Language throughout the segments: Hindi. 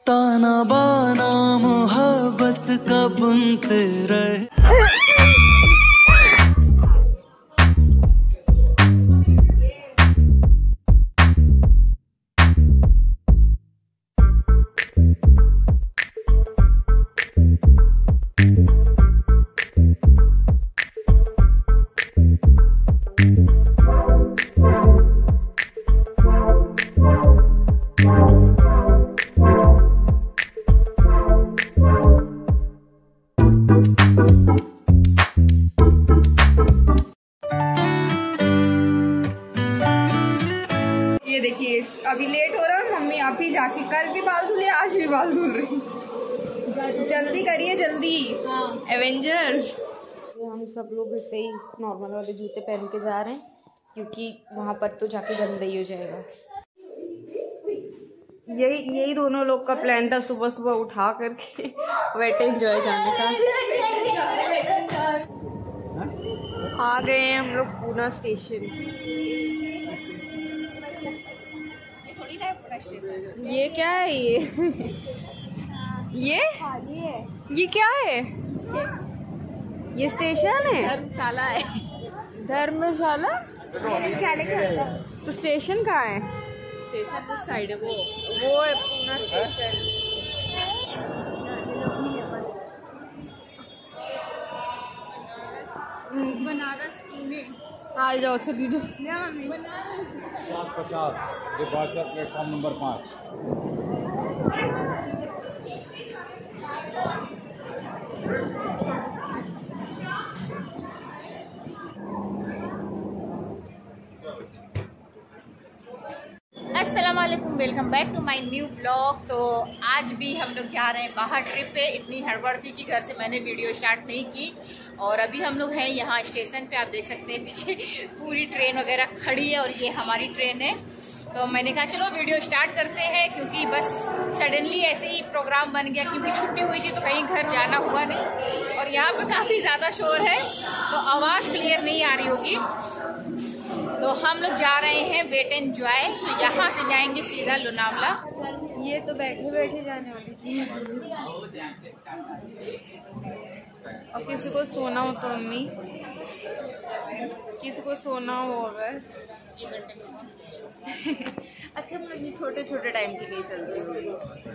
ताना बाना मोहब्बत का बुनते रहे। देखिए अभी लेट हो रहा है, मम्मी आप ही जाके कल भी बाल धुले आज भी बाल धुल रही। जल्दी करिए जल्दी। हाँ एवेंजर्स। हम सब लोग ऐसे ही नॉर्मल वाले जूते पहन के जा रहे हैं क्योंकि वहाँ पर तो जाके गंदा ही हो जाएगा। यही दोनों लोग का प्लान था सुबह सुबह उठा करके वेट एंजॉय जाने का। आ गए हैं हम लोग पूना स्टेशन। ये क्या है ये क्या है? ये स्टेशन है? धर्मशाला है। धर्मशाला? तो स्टेशन कहाँ है? स्टेशन उस साइड है। वो है पूना स्टेशन। बनारस पुणे। आ जाओ चलिए दो। 50 डिपार्चर प्लेटफॉर्म नंबर 5। अस्सलाम वालेकुम, welcome back to my new blog. तो आज भी हम लोग जा रहे हैं बाहर ट्रिप पे। इतनी हड़बड़ थी कि घर से मैंने वीडियो स्टार्ट नहीं की। और अभी हम लोग हैं यहाँ स्टेशन पे। आप देख सकते हैं पीछे पूरी ट्रेन वगैरह खड़ी है और ये हमारी ट्रेन है। तो मैंने कहा चलो वीडियो स्टार्ट करते हैं क्योंकि बस सडनली ऐसे ही प्रोग्राम बन गया क्योंकि छुट्टी हुई थी तो कहीं घर जाना हुआ नहीं। और यहाँ पे काफ़ी ज़्यादा शोर है तो आवाज़ क्लियर नहीं आ रही होगी। तो हम लोग जा रहे हैं वेट एंड जॉय। तो यहाँ से जाएंगे सीधा लोनावला। ये तो बैठे बैठे जाने वाली थी। और किसी को सोना हो तो अम्मी, किसी को सोना हो अगर 1 घंटे में अच्छा मतलब ये छोटे छोटे टाइम के लिए चलती होगी।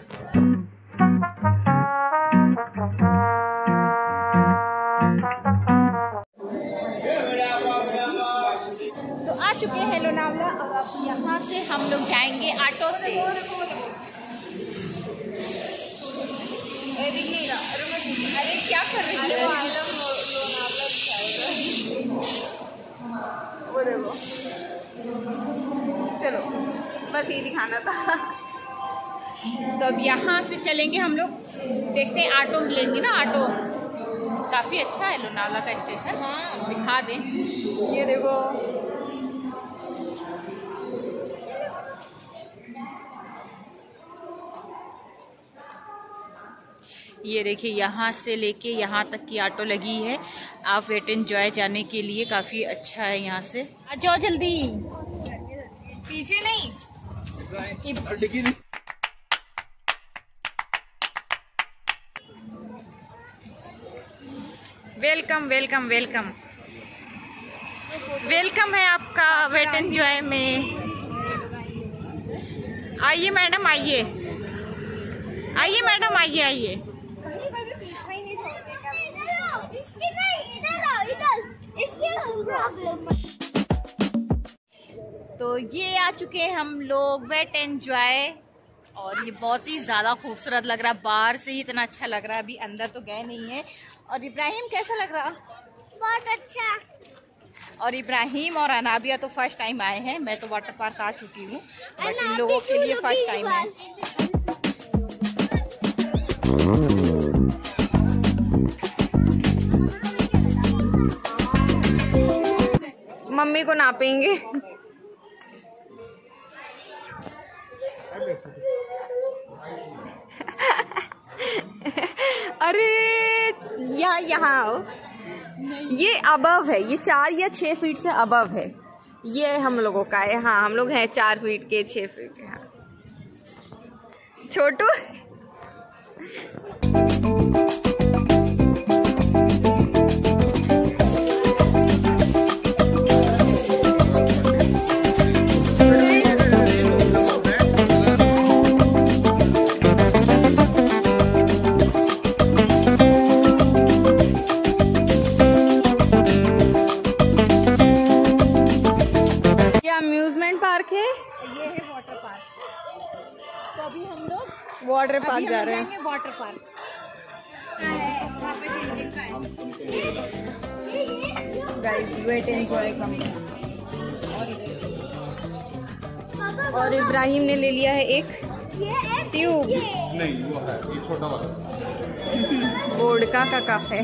तो आ चुके हैं लोनावला। अब यहाँ से हम लोग जाएंगे ऑटो से। अरे क्या कर रही है? चलो बस ये दिखाना था। तो अब यहाँ से चलेंगे हम लोग। देखते हैं ऑटो मिलेंगे ना। ऑटो काफ़ी अच्छा है लोनावला का स्टेशन। हाँ दिखा दें। ये देखो ये देखिए यहाँ से लेके यहाँ तक की ऑटो लगी है। आप वेट एंड जॉय जाने के लिए काफ़ी अच्छा है। यहाँ से आ जाओ जल्दी। पीछे नहीं। वेलकम वेलकम वेलकम वेलकम है आपका वेट एंड जॉय में। आइए मैडम आइए, आइए मैडम आइए आइए। तो ये आ चुके हैं हम लोग वेट एंड जॉय। और ये बहुत ही ज़्यादा खूबसूरत लग रहा है। बाहर से ही इतना अच्छा लग रहा है, अभी अंदर तो गए नहीं है। और इब्राहिम कैसा लग रहा? बहुत अच्छा। और इब्राहिम और अनाबिया तो फर्स्ट टाइम आए हैं। मैं तो वाटर पार्क आ चुकी हूँ बट इन लोगों के लिए फर्स्ट टाइम है। मम्मी को नापेंगे। अरे यहाँ आओ। ये अबव है, ये 4 या 6 फीट से अबव है। ये हम लोगों का है। हाँ हम लोग हैं 4 फीट के 6 फीट के। हाँ छोटू वाटर पार्क जा रहे हैं। Water park guys wet enjoy come. और इब्राहिम ने ले लिया है एक ट्यूब। नहीं वो है ये छोटा वाला वोडका का कप है।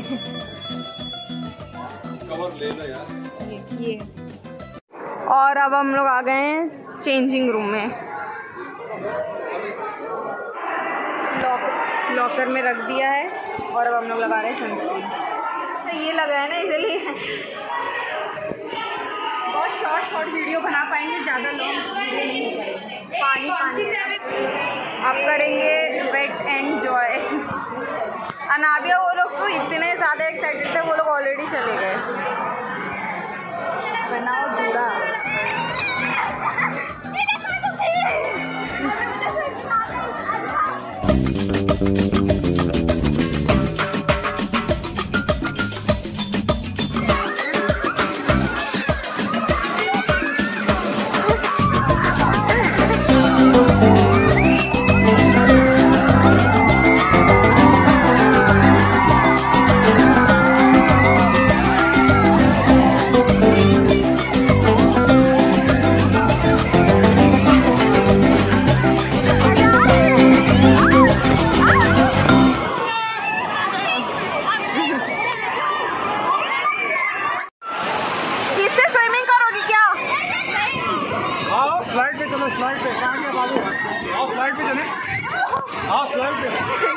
कवर ले लो यार। ये और अब हम लोग आ गए हैं चेंजिंग रूम में। लॉकर में रख दिया है और अब हम लोग लगा रहे हैं सनस्क्रीन। ये लगा है ना इसलिए बहुत शॉर्ट वीडियो बना पाएंगे, ज़्यादा लॉन्ग वीडियो नहीं करेंगे। पानी अब करेंगे वेट एंजॉय। अनाबिया वो लोग तो इतने ज़्यादा एक्साइटेड थे, वो लोग ऑलरेडी चले गए। बनाओ जूड़ा। स्लाइड पे चलो, स्लाइड पे कहाँ गया बाबू? आओ स्लाइड पे चले, आओ स्लाइड पे।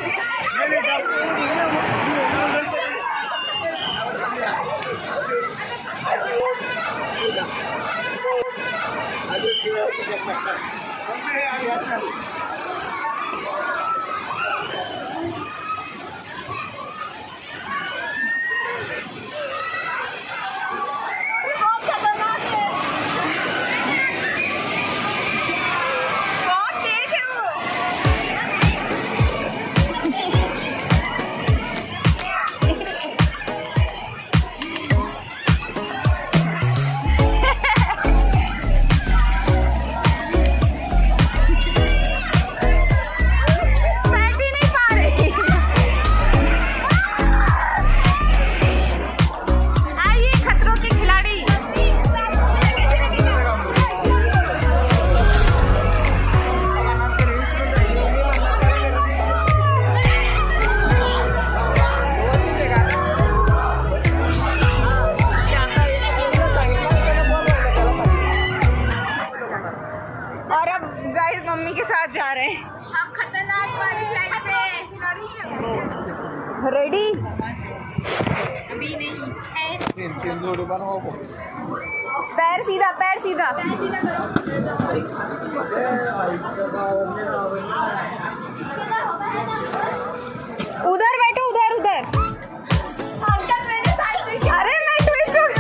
मम्मी के साथ जा रहे हैं हम खतरनाक वाली साइड पे। रेडी? अभी नहीं है। पैर सीधा, पैर सीधा। उधर बैठो, उधर उधर। अरे मैं ट्विस्ट हो गई।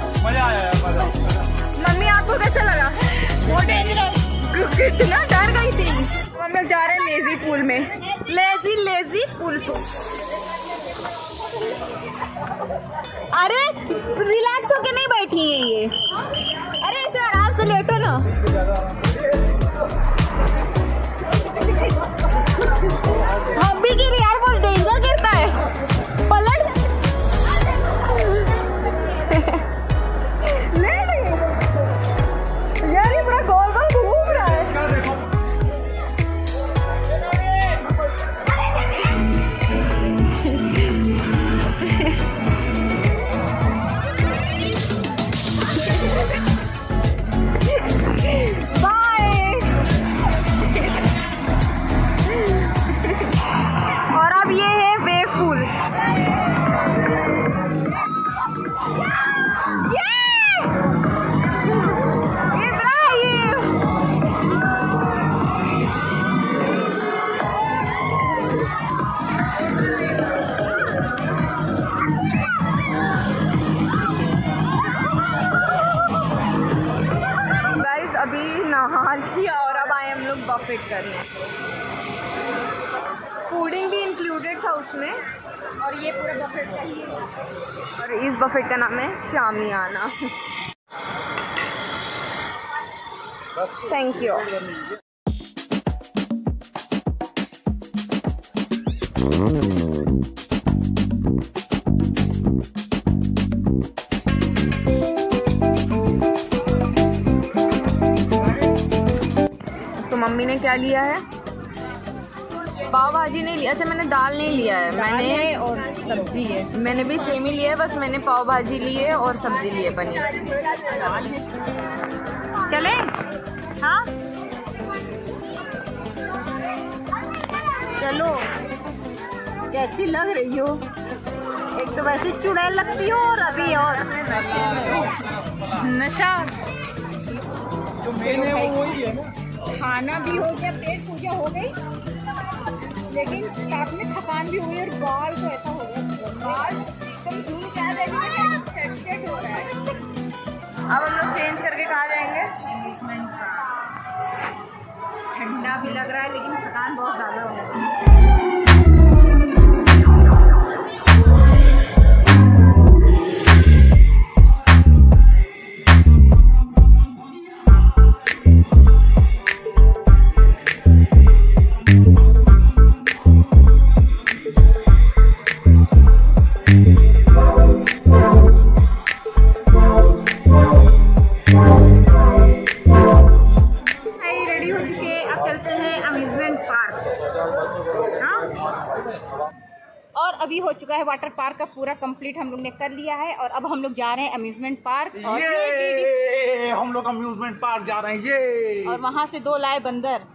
मम्मी आपको कैसा लगा? कितना डर गई हम लोग जा रहे हैं लेजी पूल में, लेजी पूल को। अरे रिलैक्स होके नहीं बैठी है ये, अरे इसे आराम से लेटो ना। हम भी गिर यार, बहुत डेंजर गिरता है, पलट ले यार, ये बड़ा गोल गोल घूम रहा है। और अब आए हम लोग बफेट करने। फूडिंग भी इंक्लूडेड था उसमें, और ये पूरा बफेट का ही है। और इस बफेट का नाम है शामियाना। Thank you. मम्मी ने क्या लिया है? पाव भाजी नहीं लिया। अच्छा, मैंने दाल नहीं लिया है, मैंने और सब्जी है। मैंने भी सेम ही लिया है, बस मैंने पाव भाजी ली है और सब्जी ली है पनीर। चले? हाँ चलो। कैसी लग रही हो? एक तो वैसे चुड़ैल लगती हो और अभी और नशा। जो मेन है वो वही है ना। खाना भी हो गया, पेट पूजा हो गई, लेकिन साथ में थकान भी हुई और बाल तो ऐसा हो गया, बाल एकदम धूल क्या सेट हो रहा है। अब हम लोग चेंज करके कहाँ जाएंगे? ठंडा भी लग रहा है लेकिन थकान बहुत ज़्यादा हो रहा है। और अभी हो चुका है वाटर पार्क का पूरा कंप्लीट, हम लोग ने कर लिया है। और अब हम लोग जा रहे हैं अम्यूजमेंट पार्क। और ये हम लोग अम्यूजमेंट पार्क जा रहे हैं ये। और वहाँ से 2 लाए बंदर।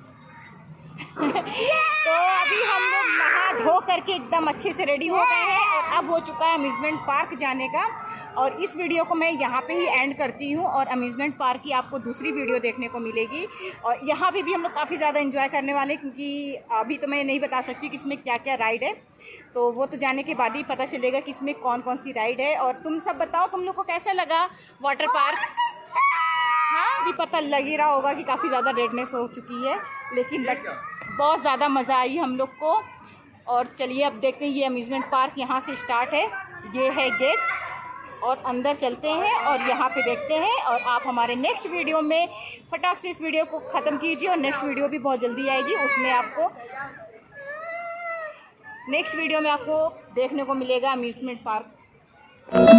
तो अभी हम लोग नहा धो करके एकदम अच्छे से रेडी हो गए हैं और अब हो चुका है अम्यूजमेंट पार्क जाने का। और इस वीडियो को मैं यहाँ पे ही एंड करती हूँ और अम्यूजमेंट पार्क की आपको दूसरी वीडियो देखने को मिलेगी। और यहाँ पे भी हम लोग काफ़ी ज़्यादा एंजॉय करने वाले हैं, क्योंकि अभी तो मैं नहीं बता सकती कि इसमें क्या क्या राइड है, तो वो तो जाने के बाद ही पता चलेगा कि इसमें कौन कौन सी राइड है। और तुम सब बताओ, तुम लोग को कैसा लगा वाटर पार्क? हाँ, भी पता लग ही रहा होगा कि काफ़ी ज़्यादा रेडनेस हो चुकी है, लेकिन बहुत ज़्यादा मज़ा आई हम लोग को। और चलिए अब देखते हैं, ये अम्यूजमेंट पार्क यहाँ से स्टार्ट है, ये है गेट, और अंदर चलते हैं और यहाँ पे देखते हैं। और आप हमारे नेक्स्ट वीडियो में फटाक से इस वीडियो को ख़त्म कीजिए, और नेक्स्ट वीडियो भी बहुत जल्दी आएगी, उसमें आपको नेक्स्ट वीडियो में आपको देखने को मिलेगा अम्यूजमेंट पार्क।